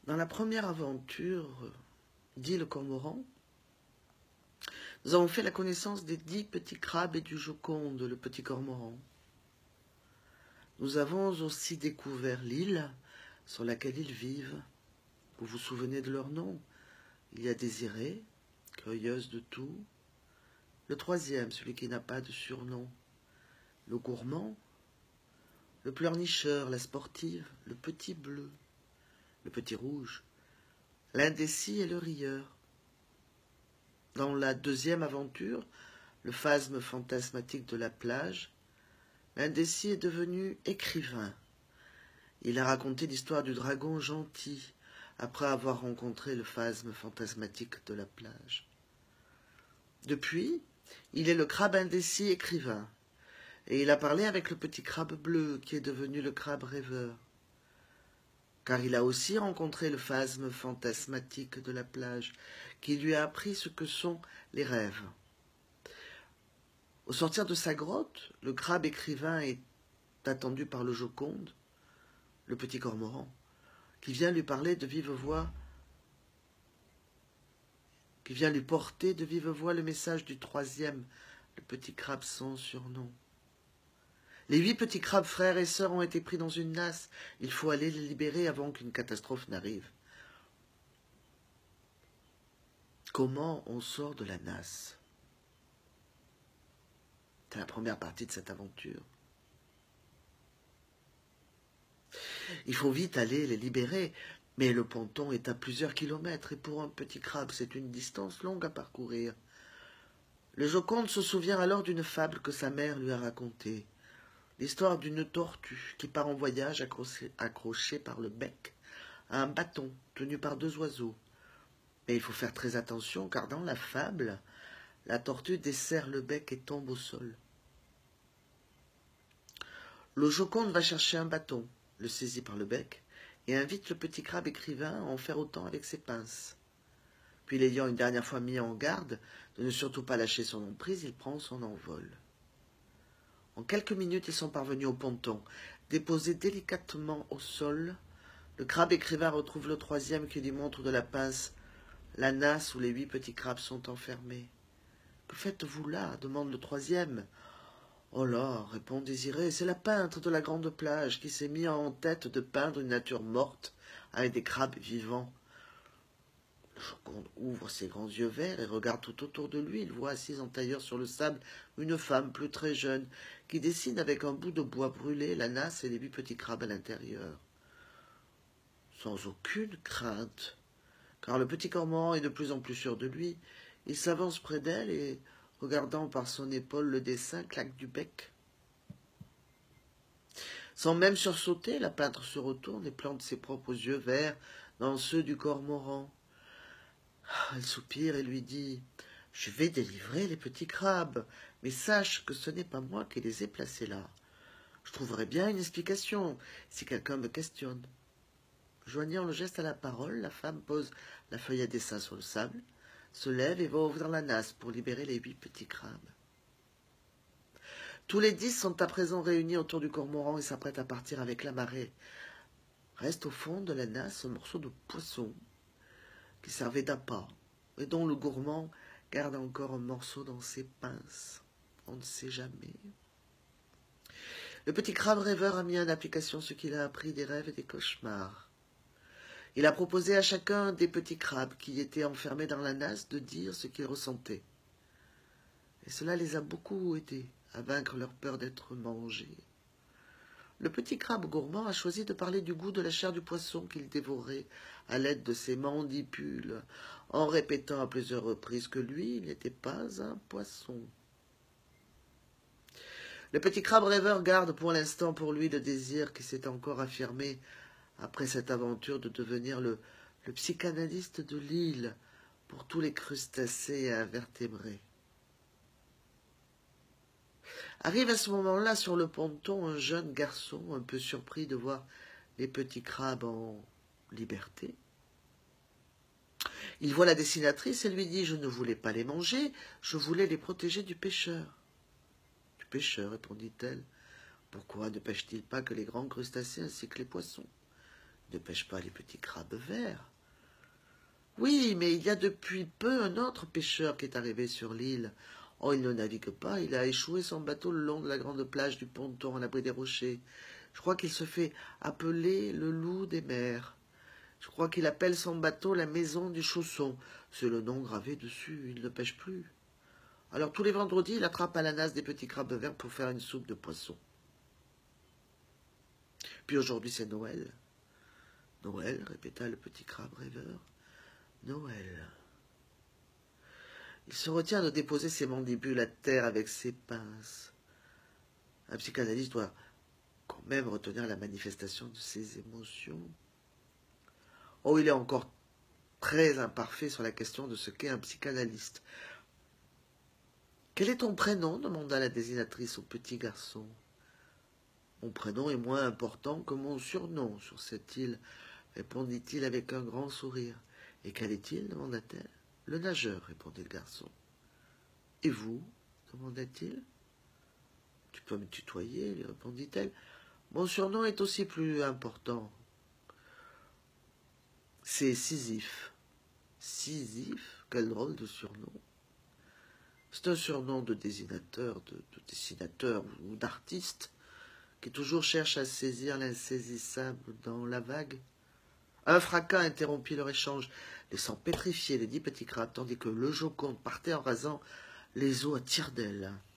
Dans la première aventure, dit le cormoran, nous avons fait la connaissance des 10 petits crabes et du Joconde, le petit cormoran. Nous avons aussi découvert l'île sur laquelle ils vivent. Vous vous souvenez de leur nom? Il y a Désirée, cueilleuse de tout. Le troisième, celui qui n'a pas de surnom. Le gourmand, le pleurnicheur, la sportive, le petit bleu, le petit rouge, l'indécis et le rieur. Dans la deuxième aventure, le phasme fantasmatique de la plage, l'indécis est devenu écrivain. Il a raconté l'histoire du dragon gentil après avoir rencontré le phasme fantasmatique de la plage. Depuis, il est le crabe indécis écrivain, et il a parlé avec le petit crabe bleu qui est devenu le crabe rêveur, car il a aussi rencontré le phasme fantasmatique de la plage, qui lui a appris ce que sont les rêves. Au sortir de sa grotte, le crabe écrivain est attendu par le Joconde, le petit cormoran, qui vient lui parler de vive voix, qui vient lui porter de vive voix le message du troisième, le petit crabe sans surnom. Les 8 petits crabes frères et sœurs ont été pris dans une nasse. Il faut aller les libérer avant qu'une catastrophe n'arrive. Comment on sort de la nasse? C'est la première partie de cette aventure. Il faut vite aller les libérer, mais le ponton est à plusieurs kilomètres, et pour un petit crabe, c'est une distance longue à parcourir. Le Joconde se souvient alors d'une fable que sa mère lui a racontée. L'histoire d'une tortue qui part en voyage accrochée par le bec à un bâton tenu par 2 oiseaux. Mais il faut faire très attention, car dans la fable, la tortue desserre le bec et tombe au sol. Le Joconde va chercher un bâton, le saisit par le bec, et invite le petit crabe écrivain à en faire autant avec ses pinces. Puis, l'ayant une dernière fois mis en garde de ne surtout pas lâcher son emprise, il prend son envol. En quelques minutes, ils sont parvenus au ponton. Déposé délicatement au sol, le crabe écrivain retrouve le troisième qui lui montre de la pince la nasse où les 8 petits crabes sont enfermés. « Que faites-vous là » demande le troisième. « Oh là » répond Désirée, « c'est la peintre de la grande plage qui s'est mis en tête de peindre une nature morte avec des crabes vivants. » Le Joconde ouvre ses grands yeux verts et regarde tout autour de lui. Il voit assise en tailleur sur le sable une femme plus très jeune qui dessine avec un bout de bois brûlé la nasse et les 8 petits crabes à l'intérieur. Sans aucune crainte, car le petit cormoran est de plus en plus sûr de lui, il s'avance près d'elle et, regardant par son épaule le dessin, claque du bec. Sans même sursauter, la peintre se retourne et plante ses propres yeux verts dans ceux du cormoran. Elle soupire et lui dit « Je vais délivrer les petits crabes, mais sache que ce n'est pas moi qui les ai placés là. Je trouverai bien une explication si quelqu'un me questionne. » Joignant le geste à la parole, la femme pose la feuille à dessin sur le sable, se lève et va ouvrir la nasse pour libérer les 8 petits crabes. Tous les 10 sont à présent réunis autour du cormoran et s'apprêtent à partir avec la marée. Reste au fond de la nasse un morceau de poisson qui servait d'appât et dont le gourmand garde encore un morceau dans ses pinces. On ne sait jamais. Le petit crabe rêveur a mis en application ce qu'il a appris des rêves et des cauchemars. Il a proposé à chacun des petits crabes qui étaient enfermés dans la nasse de dire ce qu'ils ressentaient. Et cela les a beaucoup aidés à vaincre leur peur d'être mangés. Le petit crabe gourmand a choisi de parler du goût de la chair du poisson qu'il dévorait à l'aide de ses mandibules, en répétant à plusieurs reprises que lui, il n'était pas un poisson. Le petit crabe rêveur garde pour l'instant pour lui le désir qui s'est encore affirmé après cette aventure de devenir le psychanalyste de l'île pour tous les crustacés et invertébrés. Arrive à ce moment-là sur le ponton un jeune garçon un peu surpris de voir les petits crabes en liberté. Il voit la dessinatrice et lui dit « Je ne voulais pas les manger, je voulais les protéger du pêcheur. » « Du pêcheur, répondit-elle. Pourquoi ne pêche-t-il pas que les grands crustacés ainsi que les poissons? ne pêche pas les petits crabes verts. Oui, mais il y a depuis peu un autre pêcheur qui est arrivé sur l'île. Oh, il ne navigue pas, il a échoué son bateau le long de la grande plage du ponton à l'abri des rochers. Je crois qu'il se fait appeler le loup des mers. Je crois qu'il appelle son bateau la maison du chausson. C'est le nom gravé dessus, il ne pêche plus. Alors tous les vendredis, il attrape à la nasse des petits crabes verts pour faire une soupe de poisson. Puis aujourd'hui, c'est Noël. Noël, répéta le petit crabe rêveur. Noël. Il se retient de déposer ses mandibules à terre avec ses pinces. Un psychanalyste doit quand même retenir la manifestation de ses émotions. Oh, il est encore très imparfait sur la question de ce qu'est un psychanalyste. Quel est ton prénom demanda la désignatrice au petit garçon. Mon prénom est moins important que mon surnom sur cette île, répondit-il avec un grand sourire. Et quel est-il demanda-t-elle. Le nageur, répondit le garçon. Et vous demanda-t-il. Tu peux me tutoyer, lui répondit-elle. Mon surnom est aussi plus important. C'est Sisyphe. Sisyphe, quel drôle de surnom. C'est un surnom de dessinateur ou d'artiste qui toujours cherche à saisir l'insaisissable dans la vague. Un fracas interrompit leur échange, laissant pétrifier les 10 petits crabes, tandis que le Joconde partait en rasant les eaux à tire-d'aile.